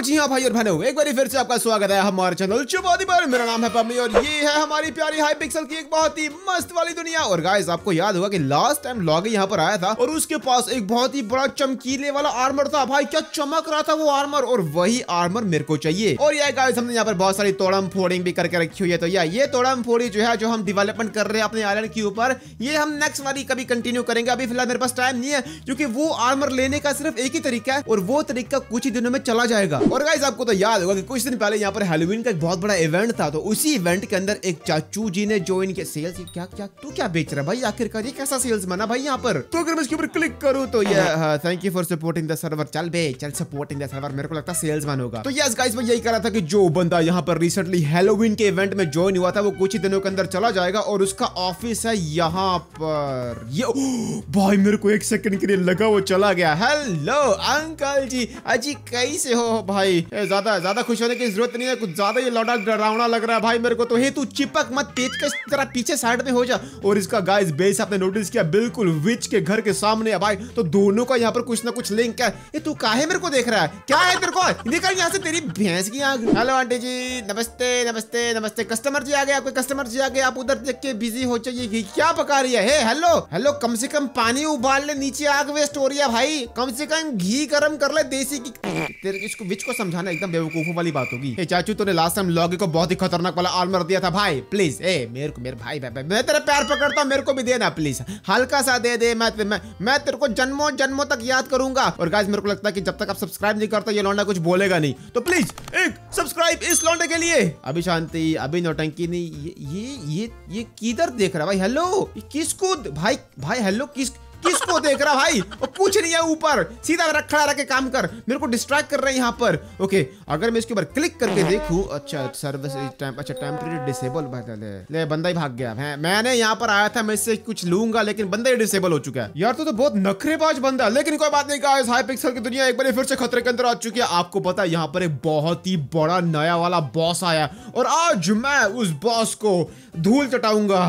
जी हाँ भाई और बहनों, एक बार फिर से आपका स्वागत है हमारे चैनल चुपादी पर। मेरा नाम है पम्मी और ये है हमारी प्यारी हाई पिक्सल की एक बहुत ही मस्त वाली दुनिया। और गाइस आपको याद होगा कि लास्ट टाइम लॉगी यहाँ पर आया था और उसके पास एक बहुत ही बड़ा चमकीले वाला आर्मर था। भाई क्या चमक रहा था वो आर्मर, और वही आर्मर मेरे को चाहिए। और ये गाइस हमने यहाँ पर बहुत सारी तोड़म फोड़िंग भी करके रखी हुई है। तो ये तोड़म फोड़ी जो है, जो हम डेवलपमेंट कर रहे हैं अपने आइलैंड के ऊपर, ये हम नेक्स्ट वाली कभी कंटिन्यू करेंगे। अभी फिलहाल मेरे पास टाइम नहीं है क्योंकि वो आर्मर लेने का सिर्फ एक ही तरीका है और वो तरीका कुछ ही दिनों में चला जाएगा। और गाइस आपको तो याद होगा कि कुछ दिन पहले यहाँ पर हैलोवीन का एक बहुत बड़ा इवेंट था। तो उसी इवेंट के अंदर एक चाचू जी ने ज्वाइन किया। सेल्स क्या क्या तू क्या बेच रहा है भाई? आखिरकार ये कैसा सेल्स बना भाई यहाँ पर? तो अगर मैं इसके ऊपर क्लिक करूँ तो ये thank you for supporting the server. चल बे चल, सपोर्टिंग द सर्वर। मेरे को लगता है सेल्समैन होगा। तो यस गाइस मैं यही कह रहा था कि जो बंदा यहाँ पर रिसेंटली हैलोवीन के इवेंट में ज्वाइन हुआ था वो कुछ ही दिनों के अंदर चला जाएगा और उसका ऑफिस है यहाँ पर। ये भाई मेरे को एक सेकंड के लिए लगा वो चला गया। हेलो अंकल जी, अजी कैसे हो भाई? ज्यादा खुश होने की जरूरत नहीं है, कुछ ज्यादा ये लौटा डरावना लग रहा है भाई मेरे को तो। हे तू चिपक मत, पेच के तरह पीछे साइड में हो जा। और इसका गाइस बेस आपने नोटिस किया बिल्कुल विच के घर के सामने है भाई। तो दोनों का यहाँ पर कुछ ना कुछ लिंक है। ये तू काहे मेरे को देख रहा है? क्या है तेरे को? निकल यहाँ से, तेरी भैंस की आग। हेलो आंटी जी, नमस्ते नमस्ते नमस्ते। कस्टमर जी आ गए, आपके कस्टमर जी आ गए। आप उधर देख के बिजी हो चाहिए। क्या पका रही है? हेलो हेलो, कम से कम पानी उबाल ले, नीचे आग वेस्ट हो रही है भाई। कम से कम घी गरम कर ले देसी की। तेरे इसको विच को समझाना एकदम बेवकूफों वाली बात होगी। ए चाचू तूने लास्ट टाइम लॉगी को बहुत ही खतरनाक वाला आर्मर दिया था भाई। प्लीज मेरे भाई मैं तेरे पैर पकड़ता हूँ, मेरे को भी देना प्लीज। हल्का सा दे। मैं तेरे को जन्मों तक याद करूंगा। और गाइस मेरे को लगता है कि जब तक आप सब्सक्राइब नहीं करते ये लौंडा कुछ बोलेगा नहीं। तो प्लीज एक सब्सक्राइब इस लौंडे के लिए। अभी शांति, अभी नौटंकी नहीं। ये किधर देख रहा भाई? हेलो किसको भाई हेलो किसको देख रहा भाई? और कुछ नहीं है ऊपर, सीधा खड़ा रह के काम कर। मेरे को डिस्ट्रैक्ट कर रहे हैं यहाँ पर। ओके अगर मैं इसके ऊपर क्लिक करके देखूं, अच्छा सर्विस टेम्परेरी डिसेबल। ले बंदा ही भाग गया। मैंने यहाँ पर आया था, मैं इससे कुछ लूंगा लेकिन बंदा ही डिसेबल हो चुका है। यार तो बहुत नखरेबाज बंदा, लेकिन कोई बात नहीं गाइस। हाई पिक्सल की दुनिया एक बार फिर से खतरे के अंदर आ चुकी है। आपको पता है यहाँ पर एक बहुत ही बड़ा नया वाला बॉस आया और आज मैं उस बॉस को धूल चटाऊंगा।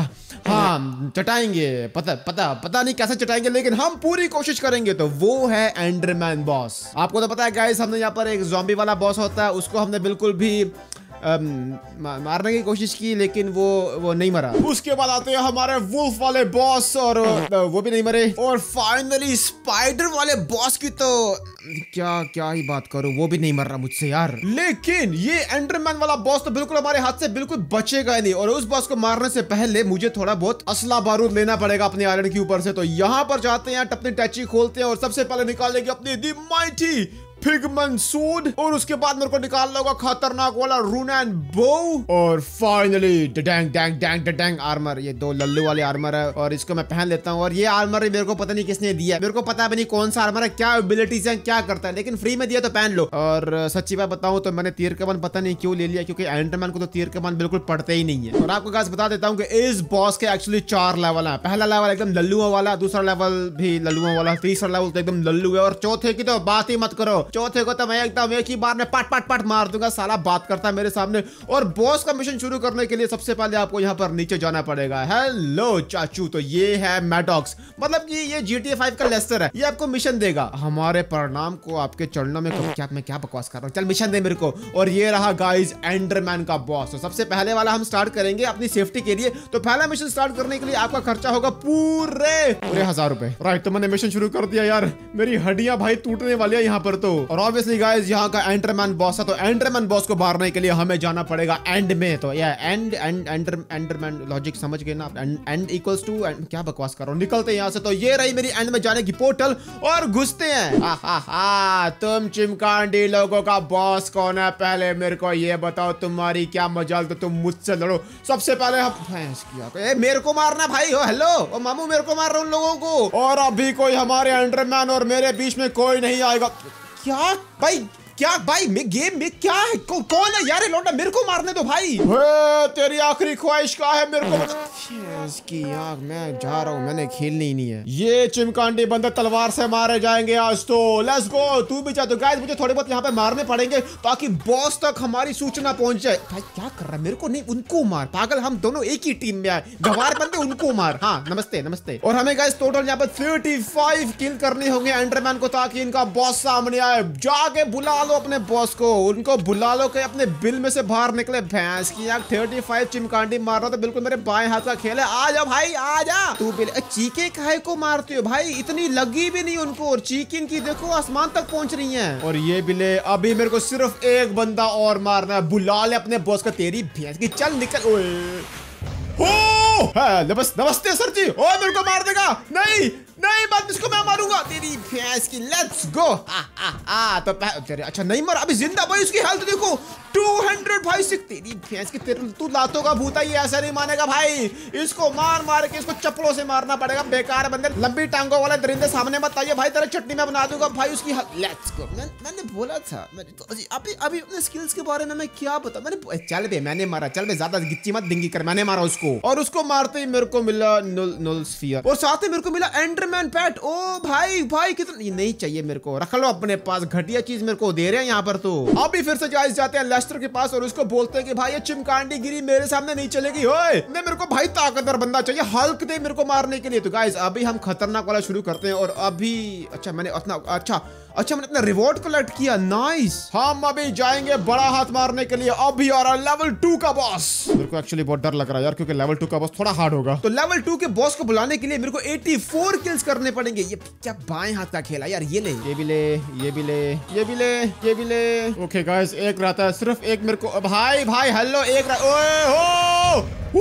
हाँ चटाएंगे, पता नहीं कैसे चटाएंगे लेकिन हम पूरी कोशिश करेंगे। तो वो है एंडरमैन बॉस। आपको तो पता है गाइस, हमने यहाँ पर एक ज़ॉम्बी वाला बॉस होता है, उसको हमने बिल्कुल भी मारने की कोशिश की लेकिन वो नहीं मरा। उसके बाद आते हैं हमारे वुल्फ वाले बॉस और वो भी नहीं मरे। और फाइनली स्पाइडर वाले बॉस की तो क्या ही बात करूं, वो भी नहीं मर रहा मुझसे यार। लेकिन ये एंडरमैन वाला बॉस तो बिल्कुल हमारे हाथ से बिल्कुल बचेगा नहीं। और उस बॉस को मारने से पहले मुझे थोड़ा बहुत असला बारूद लेना पड़ेगा अपने आइलैंड के ऊपर से। तो यहाँ पर जाते हैं, अपनी टैची खोलते हैं और सबसे पहले निकालेंगे अपनी दी माइटी पिगमन सूड। और उसके बाद मेरे को निकालना होगा खतरनाक वाला रून एंड बो। और फाइनली डैंग आर्मर। ये दो लल्लू वाले आर्मर है और इसको मैं पहन लेता हूँ। और ये आर्मर मेरे को पता नहीं किसने दिया, मेरे को पता भी नहीं कौन सा आर्मर है, क्या एबिलिटीज है, क्या करता है, लेकिन फ्री में दिया तो पहन लो। और सच्ची बात बताऊं तो मैंने तीर कमान पता नहीं क्यों ले लिया, क्योंकि एंडरमैन को तो तीर कमान बिल्कुल पड़ते ही नहीं है। और आपको गाइस बता देता हूँ कि इस बॉस के एक्चुअली 4 लेवल है। पहला लेवल एकदम लल्लुओं वाला, दूसरा लेवल भी लल्लुओं वाला, तीसरा लेवल तो एकदम लल्लू है, और चौथे की तो बात ही मत करो। चौथे को तो मैं एकदम एक ही बार में पाट मार दूंगा। साला बात करता है मेरे सामने। और बॉस का मिशन शुरू करने के लिए सबसे पहले आपको यहाँ पर नीचे जाना पड़ेगा। हेलो चाचू, तो ये है मैडॉक्स, मतलब कि ये GTA 5 का लेस्टर है। ये आपको मिशन देगा। हमारे परिणाम को आपके चरणों में मैं क्या बकवास कर रहा हूँ? चल मिशन दे मेरे को। और ये रहा गाइस एंडरमैन का बॉस। तो सबसे पहले वाला हम स्टार्ट करेंगे अपनी सेफ्टी के लिए। तो पहला मिशन स्टार्ट करने के लिए आपका खर्चा होगा पूरे 1000 रुपए। राइट, तो मैंने मिशन शुरू कर दिया यार। मेरी हड्डियां भाई टूटने वाली है यहाँ पर तो। और ऑब्वियसली गाइस यहाँ का एंडरमैन बॉस है, तो एंडरमैन बॉस को मारने के लिए हमें जाना पड़ेगा एंड में। तो या एंडरमैन लॉजिक समझ गए ना? एंड इक्वल्स टू क्या बकवास कर रहा हूँ। निकलते हैं यहाँ से। तो ये रही मेरी एंड में जाने की पोर्टल और घुसते हैं। तुम चिमकांडी लोगों का बॉस कौन है? पहले मेरे को ये बताओ, तुम्हारी क्या मजाल, तो तुम मुझसे लड़ो। सबसे पहले हम मेरे को मारना भाई हो। हेलो ओ मामू, मेरे को मार रहा हूँ लोगों को। और अभी कोई हमारे एंडरमैन और मेरे बीच में कोई नहीं आएगा। क्या भाई? क्या भाई गेम में क्या है? कौन है यार? लौंडा मेरे को मारने दो भाई। तेरी आखिरी ख्वाहिश क्या है? मेरे को इसकी आँख, मैं जा रहा हूँ, मैंने खेलनी ही नहीं है। ये चिमकांडी बंदे तलवार से मारे जाएंगे आज तो। Let's go. तू भी जा। तो गाइस मुझे थोड़े बहुत यहाँ पे मारने पड़ेंगे ताकि बॉस तक हमारी सूचना पहुंच जाए। भाई क्या कर रहा है? मेरे को नहीं, उनको मार। पागल, हम दोनों एक ही टीम में आए। गवार बंदे, उनको मार। हाँ नमस्ते नमस्ते। और हमें गाइस टोटल यहाँ पे 35 किल करने होंगे एंडरमैन को, ताकि इनका बॉस सामने आए। जाके बुला लो अपने बॉस को, उनको बुला लो कि अपने बिल में से बाहर निकले। भैंस की यार 35 चिमकांडी मार रहा तो बिल्कुल मेरे बाएं हाथ का खेल है। आ जा भाई आ जा। तू चीके काहे को मारते हो भाई, इतनी लगी भी नहीं उनको, और चीकिन की देखो आसमान तक पहुंच रही है। और ये बिले अभी मेरे को सिर्फ एक बंदा और मारना है, बुला ले अपने बॉस का। तेरी भैंस की चल निकल। नमस्ते सर जी। ओ मेरे को मार देगा? नहीं नहीं बात, इसको मैं मारूंगा तेरी भैंस की। Let's go. तो अच्छा नहीं मर, अभी जिंदा भाई। उसकी हेल्थ देखो 200 भाई। तेरी भैंस की, तू लातों का भूता, ये ऐसा नहीं मानेगा भाई। इसको मार मार के इसको चप्पलों से मारना पड़ेगा। बेकार बंदे, लंबी टांगों वाले दरिंदे सामने मत आइए भाई, तेरा चटनी में बना दूंगा भाई उसकी। Let's go. मैंने बोला था अभी अपने स्किल्स के बारे में मैं क्या बता। मैंने चल बे, मैंने मारा। चल बे, ज्यादा गिच्ची मत डिंगी कर। मैंने मारा उसको, और उसको मारते ही मेरे को मिला नुल स्फीयर, और साथ ही मेरे को मिला एंडरमैन पैट। ओ भाई भाई कितना, ये नहीं चाहिए मेरे को, रख लो अपने पास। घटिया चीज मेरे को दे रहे हैं यहाँ पर। तो अभी फिर से गाइस जाते हैं लेस्टर के पास और उसको बोलते हैं कि भाई ये चिमकांडी गिरी मेरे सामने नहीं चलेगी। ओए मेरे को भाई ताकतवर बंदा चाहिए, हल्क दे मेरे को मारने के लिए। तो गाइस अभी हम खतरनाक वाला शुरू करते हैं। और अभी मैंने अपना रिवॉर्ड कलेक्ट किया। नाइस। हम अभी जाएंगे बड़ा हाथ मारने के लिए। अभी आ रहा लेवल 2 का बॉस। मेरे को एक्चुअली बहुत डर लग रहा है यार, क्योंकि लेवल 2 का बॉस थोड़ा हार्ड होगा। तो लेवल 2 के बॉस को बुलाने के लिए मेरे को 84 किल्स करने पड़ेंगे। ये क्या बाएं हाथ का खेला यार। ये ले, ये भी ले, ये भी ले, ये भी ले, ये भी ले। ओके गाइस, एक रहता है सिर्फ एक मेरे को। भाई भाई हेलो, एक ओए हो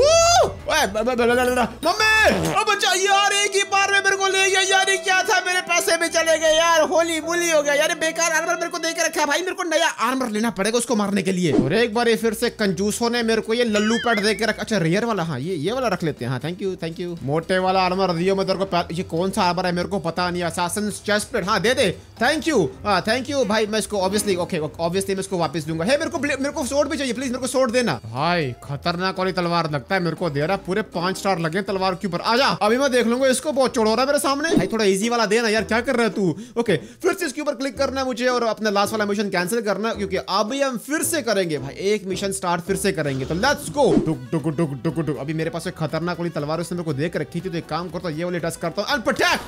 मम्मी, अब बच्चा यार एक ही बार में मेरे को ले गया यार। क्या था, मेरे पैसे भी चले गए यार। होली बुली हो गया यार। बेकार आर्मर मेरे को दे के रखा है भाई। मेरे को नया आर्मर लेना पड़ेगा उसको मारने के लिए। और एक बार फिर से कंजूसों ने मेरे को ये लल्लू पैड दे के रखा। अच्छा रेयर वाला, हाँ ये वाला रख लेते हैं। हाँ थैंक यू। मोटे वाला आर्मर दियो मैं तेरे को। ये कौन सा आर्मर है मेरे को पता नहीं। असासिन्स चेस्ट प्लेट, हाँ दे दे। थैंक यू भाई। मैं इसको ऑब्वियसली मैं इसको वापस दूंगा। मेरे को सोर्ड भी चाहिए, प्लीज मेरे को सोर्ड देना। भाई खतरनाक वाली तलवार लगता है मेरे को दे रहा। पूरे 5 स्टार लगे तलवार के ऊपर। आजा अभी मैं देख लूंगा इसको। बहुत चढ़ रहा है मेरे सामने भाई, थोड़ा इजी वाला देना यार। क्या कर रहा है तू? ओके फिर से इसके ऊपर क्लिक करना है मुझे और अपना लास्ट वाला मिशन कैंसिल करना, क्योंकि अभी हम फिर से करेंगे भाई। एक मिशन स्टार्ट फिर से करेंगे। तो लेट्स गो। डुक। अभी मेरे पास एक खतरनाक वाली तलवार उसने मेरे को देख रखी थी, तो एक काम करता हूं, ये वाली टच करता हूं।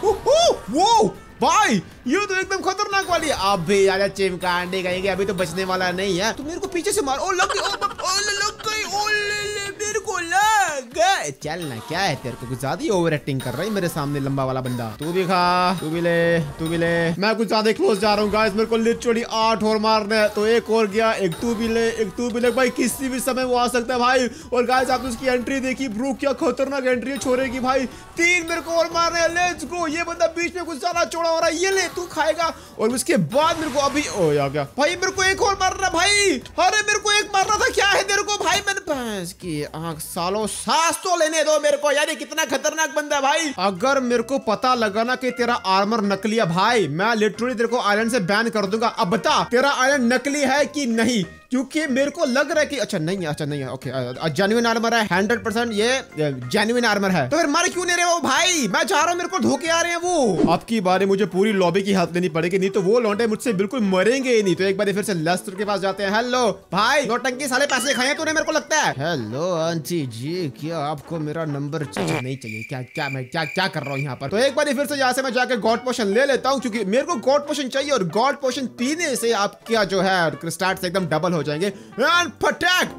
वो भाई ये तो एकदम खतरनाक वाली है। अभी यार चिमकांडी कहेंगे, अभी तो बचने वाला नहीं है। तो मेरे को पीछे से मार। ओ लग गई। मेरे को लग गए। चल ना, क्या है तेरे को, कुछ ज्यादा ही ओवर एक्टिंग कर रहा है मेरे सामने लंबा वाला बंदा। तू भी खा, तू भी ले। मैं कुछ ज्यादा क्लोज जा रहा हूँ गाइस। मेरे को लिटरली 8 और मारना है। तो एक और गया। एक तू भी ले भाई। किसी भी समय वो आ सकता है भाई। और गाइस आपने उसकी एंट्री देखी ब्रो, क्या खतरनाक एंट्री है छोरे की भाई। 3 मेरे को और मारना है। Let's go. ये बंदा बीच में कुछ ज्यादा चौड़ा हो रहा है। ये ले तू खाएगा। और उसके बाद मेरे को अभी आ गया भाई। मेरे को एक और मारना भाई। अरे मेरे को एक मारना था। क्या है तेरे को भाई? मैंने भैंस की आंख, सालों सांस तो लेने दो मेरे को यार। ये कितना खतरनाक बंदा है भाई। अगर मेरे को पता लगा ना कि तेरा आर्मर नकली है भाई, मैं लिटरली तेरे को आयरन से बैन कर दूंगा। अब बता तेरा आयरन नकली है कि नहीं, क्योंकि मेरे को लग रहा है कि अच्छा नहीं है। ओके जेन्युइन आर्मर है 100%। ये जेन्युइन आर्मर है। तो फिर मार क्यों नहीं रहे वो भाई? मैं चाह रहा हूँ, मेरे को धोखे आ रहे हैं वो। आपकी बारी मुझे पूरी लॉबी की हेल्प लेनी पड़ेगी, नहीं तो वो लौंडे मुझसे बिल्कुल मरेंगे ही नहीं। तो एक बार फिर से लेस्टर के पास जाते हैं। हेलो भाई, नौटंकी साले पैसे खाए तूने मेरे को लगता है। हेलो आंटी जी, क्या आपको मेरा नंबर चाहिए? नहीं चाहिए। मैं क्या कर रहा हूँ यहाँ पर? तो एक बार फिर से यहाँ से मैं जाकर गॉड पोशन ले लेता हूँ, क्योंकि मेरे को गॉड पोशन चाहिए। और गॉड पोशन पीने से आपका जो है स्टार्ट एकदम डबल हो जाएंगे। एंड फटैक।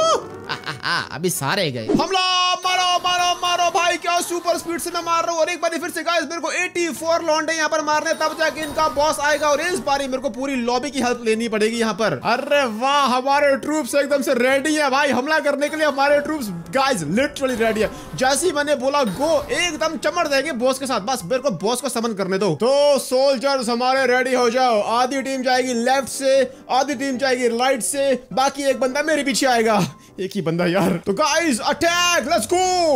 अभी सारे गए। हमला, मारो भाई। क्या सुपर स्पीड से मैं मार रहा हूँ। और एक बार फिर से गाइस मेरे को 84 लौंडे यहाँ पर मारने, तब जाके इनका बॉस आएगा। और इस बारी मेरे को पूरी लॉबी की हेल्प लेनी पड़ेगी यहाँ पर। अरे वाह, हमारे ट्रूप्स एकदम से रेडी है भाई हमला करने के लिए। हमारे ट्रूप्स गाइस लिटरली रेडी है। जैसे ही मैंने बोला गो, एकदम चमड़ जाएंगे बॉस के साथ। बस मेरे को बॉस को समन करने दो। तो सोल्जर्स हमारे रेडी हो जाओ। आधी टीम जाएगी लेफ्ट से, आधी टीम जाएगी राइट से, बाकी एक बंदा मेरे पीछे आएगा। एक ही बंदा यार। तो गाइस अटैक, लेट्स गो।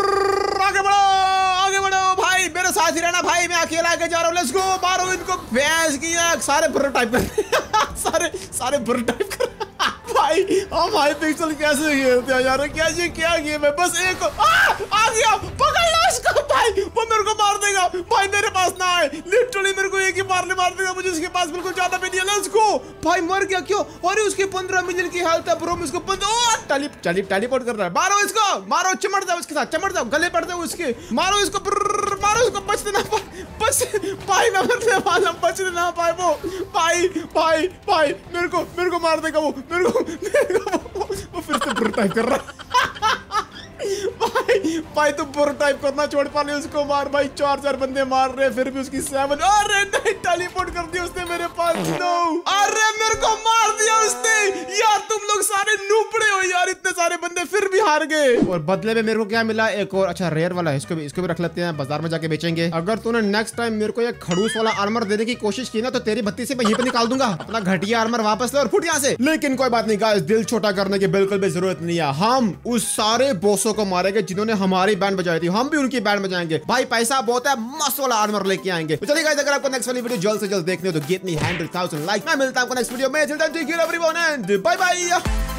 आगे बढ़ो भाई, मेरे साथ ही रहना भाई। मैं अकेला आगे जा रहा हूँ। Let's go. मारो इनको भैंस की आंख। सारे बुरा टाइप कर सारे बुरा टाइप कर भाई। हम हाई पिक्सल कैसे खेलते हैं यार? क्या गेम है? बस एक आ गया, पकड़ लो इसको भाई, वो मेरे को मार देगा भाई, मेरे पास ना आए, लिटरली मेरे को एक ही मार देगा, मुझे इसके पास बिल्कुल ज्यादा भी नहीं है। लेट्स गो भाई, मर गया क्यों? अरे उसके 15 मिलियन की हेल्थ है ब्रो, इसको टेलीपोर्ट कर रहा है। मारो इसको, मारो, चिमट जाओ इसके साथ, चिमट जाओ, गले पड़ जाओ उसके, मारो इसको, मारो इसको, बच देना बच भाई, मैं मरने वाला, बच देना भाई, वो भाई भाई भाई मेरे को मार देगा वो, मेरे को वो फिर से प्रोटाइप कर रहा भाई तू प्रोटाइप करना छोड़ पाले, उसको मार भाई, 4 बंदे मार रहे फिर भी उसकी 7। अरे नहीं, टेलीपोर्ट कर दिया उसने मेरे पास। नो, अरे मेरे को मार दिया उसने यार, तुम लोग सारे नूपड़े हो यार, इतने सारे बंदे फिर भी हार गए। और बदले में मेरे को क्या मिला? एक और अच्छा रेयर वाला है, इसको भी रख लेते हैं, बाजार में जाके बेचेंगे। अगर तूने नेक्स्ट टाइम मेरे को ये खड़ूस वाला आर्मर देने की कोशिश की ना, तो तेरी बत्ती से मैं यहीं पे निकाल दूंगा। अपना घटिया आर्मर वापस ले और फुट यहाँ से। लेकिन कोई बात नहीं गाइस, दिल छोटा करने की बिल्कुल भी जरूरत नहीं है। हम उस सारे बॉसों को मारेंगे जिन्होंने हमारी बैंड बजाई थी, हम भी उनकी बैंड बजाएंगे भाई। पैसा बहुत है, मस्त वाला आर्मर लेके आएंगे। तो चलिए गाइस, अगर आपको नेक्स्ट वाली वीडियो जल्द से जल्द देखनी हो तो गेट मी 100,000 लाइक। मैं मिलता हूं आपको नेक्स्ट वीडियो में, बाय बाय।